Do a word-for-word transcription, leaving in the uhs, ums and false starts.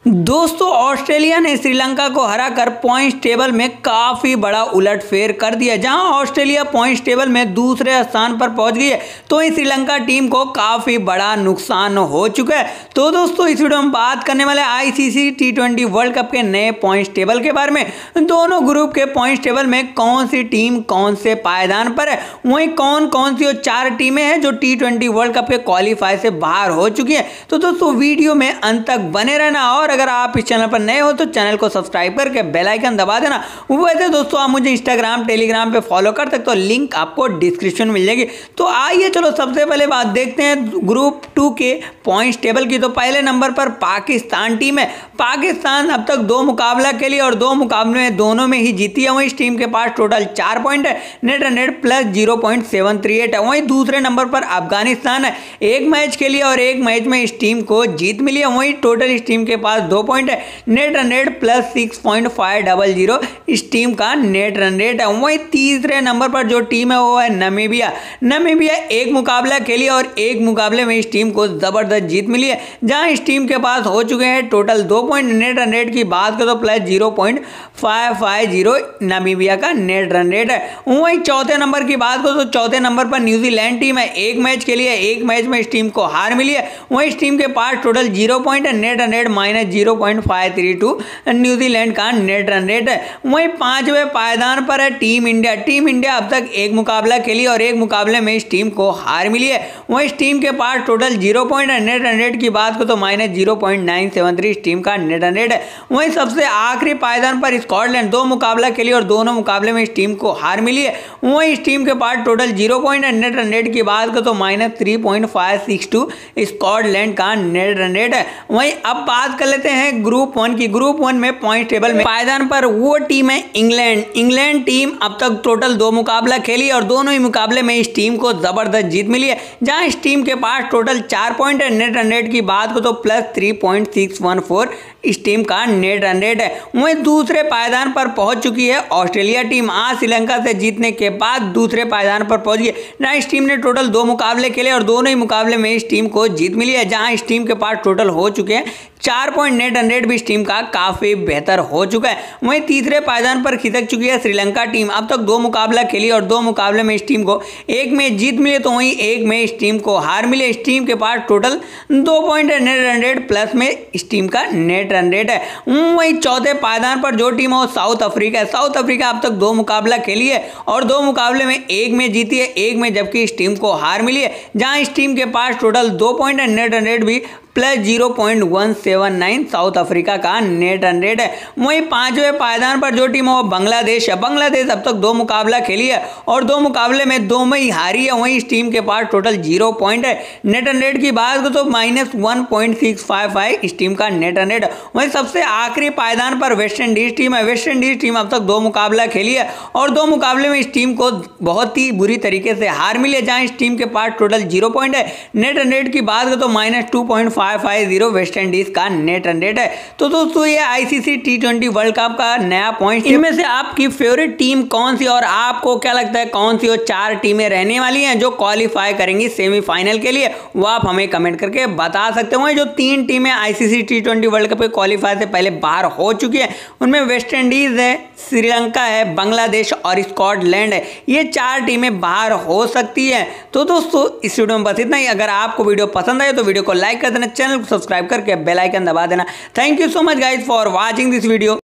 दोस्तों ऑस्ट्रेलिया ने श्रीलंका को हराकर पॉइंट्स टेबल में काफी बड़ा उलटफेर कर दिया। जहां ऑस्ट्रेलिया पॉइंट्स टेबल में दूसरे स्थान पर पहुंच गई है तो इस श्रीलंका टीम को काफी बड़ा नुकसान हो चुका है। तो दोस्तों इस वीडियो में बात करने वाले ICC T twenty world cup के नए पॉइंट्स टेबल के बारे में। दोनों ग्रुप के पॉइंट्स टेबल में कौन सी टीम कौन से पायदान पर है, वहीं कौन कौन सी चार टीमें हैं जो टी ट्वेंटी वर्ल्ड कप के क्वालिफाई से बाहर हो चुकी है। तो दोस्तों वीडियो में अंत तक बने रहना और अगर आप इस चैनल पर नए हो तो चैनल को सब्सक्राइब करके बेल आइकन दबा देना। वैसे दोस्तों आप मुझे इंस्टाग्राम टेलीग्राम पे फॉलो कर सकते हो, लिंक आपको डिस्क्रिप्शन में मिल जाएगी। तो आइए चलो सबसे पहले बात देखते हैं ग्रुप टू के पॉइंट्स टेबल की। तो पहले नंबर पर पाकिस्तान टीम है। पाकिस्तान अब तक दो मुकाबला के लिए और दो मुकाबले में दोनों में ही जीती है। वहीं इस टीम के पास टोटल चार पॉइंट है, net run rate plus zero point seven three eight है। वहीं दूसरे नंबर पर अफगानिस्तान है। एक मैच के लिए और एक मैच में इस टीम को जीत मिली है। वहीं टोटल इस टीम के पास दो पॉइंट है, net run rate plus six point five double zero इस टीम का नेट रन रेट है। वहीं तीसरे नंबर पर जो टीम है वो है नामीबिया। नामीबिया एक मुकाबला खेली और एक मुकाबले में इस टीम को जबरदस्त जीत मिली है। जहां इस टीम के पास हो चुके हैं टोटल दो पॉइंट, नेट रन रेट की बात करें तो plus zero point five five zero Namibia का नेट रन रेट है। वहीं चौथे नंबर की बात करें तो चौथे नंबर पर न्यूजीलैंड टीम है। एक मैच के लिए एक मैच में इस टीम को हार मिली है। वहीं इस टीम के पास टोटल जीरो पॉइंट है, net run rate minus zero point five three two New Zealand का नेट रन रेट है। वहीं पांचवें पायदान पर है टीम इंडिया। टीम इंडिया अब तक एक मुकाबला खेली और एक मुकाबले में इस टीम को हार मिली है। वहीं इस टीम के पास टोटल जीरो पॉइंट है, नेट रन रेट की बात को तो minus zero point nine seven three इस टीम का नेट रन रेट है। वहीं सबसे आखिरी पायदान पर स्कॉटलैंड, दो मुकाबला खेली और दोनों मुकाबले में इस टीम को हार मिली है। वहीं इस टीम के पास टोटल जीरो पॉइंट है, नेट रन रेट की बात को तो minus three point five six two Scotland का नेट रन रेट है। वहीं अब बात कर लेते हैं ग्रुप वन की। ग्रुप वन में पॉइंट टेबल में पायदान पर वो टीम है इंग्लैंड। इंग्लैंड टीम अब तक टोटल दो मुकाबला खेली और दोनों ही मुकाबले में इस टीम को जबरदस्त जीत मिली है। जहां इस टीम के पास टोटल चार पॉइंट है, नेट रन रेट की बात को तो plus three point six one four इस टीम का नेट रन रेट है। वहीं दूसरे पायदान पर पहुंच चुकी है ऑस्ट्रेलिया टीम। आज श्रीलंका से जीतने के बाद दूसरे पायदान पर पहुंच गई। जहां इस टीम ने टोटल दो मुकाबले खेले और दोनों ही मुकाबले में इस टीम को जीत मिली है। जहां इस टीम के पास टोटल हो चुके हैं चार पॉइंट, नेट रन रेट भी इस टीम का काफी बेहतर हो चुका है। वहीं तीसरे पायदान पर खिसक चुकी है श्रीलंका टीम। अब तक दो मुकाबला खेली और दो मुकाबले में इस टीम को एक में जीत मिली तो वहीं एक में इस टीम को हार मिली। इस टीम के पास टोटल दो पॉइंट है, नेट रन रेट प्लस में इस टीम का नेट रन रेट है। वहीं चौथे पायदान पर जो टीम है वो साउथ अफ्रीका है। साउथ अफ्रीका अब तक दो मुकाबला खेली है और दो मुकाबले में एक में जीती है, एक में जबकि इस टीम को हार मिली है। जहां इस टीम के पास टोटल दो पॉइंट है, नेट रन रेट भी plus zero point one seven nine South Africa का नेट रन रेट है। वहीं पांचवें पायदान पर जो टीम है वो बांग्लादेश है। बांग्लादेश अब तक दो मुकाबला खेली है और दो मुकाबले में दो में ही हारी है। वहीं इस टीम के पास टोटल जीरो पॉइंट है, नेट रन रेट की बात करें तो minus one point six five five इस टीम का नेट रन रेट है। वहीं सबसे आखिरी पायदान पर वेस्ट इंडीज टीम है। वेस्ट इंडीज टीम अब तक दो मुकाबला खेली है और दो मुकाबले में इस टीम को बहुत ही बुरी तरीके से हार मिली है। जहां इस टीम के पास टोटल जीरो पॉइंट है, नेट रन रेट की बात करें तो minus two point five five zero West Indies का नेट रन रेट है। तो दोस्तों ये ICC T twenty world cup का नया पॉइंट। इनमें से आपकी फेवरेट टीम कौन सी और आपको क्या लगता है कौन सी और चार टीमें रहने वाली हैं जो क्वालिफाई करेंगी सेमीफाइनल के लिए, वो आप हमें कमेंट करके बता सकते हो। जो तीन टीमें ICC T twenty world cup के क्वालिफाई से पहले बाहर हो चुकी है उनमें वेस्ट इंडीज है, श्रीलंका है, बांग्लादेश और स्कॉटलैंड है। ये चार टीमें बाहर हो सकती है। तो दोस्तों इस वीडियो में बस इतना ही। अगर आपको वीडियो पसंद आए तो वीडियो को लाइक कर देना, चैनल को सब्सक्राइब करके बेल आइकन दबा देना। Thank you so much guys for watching this video.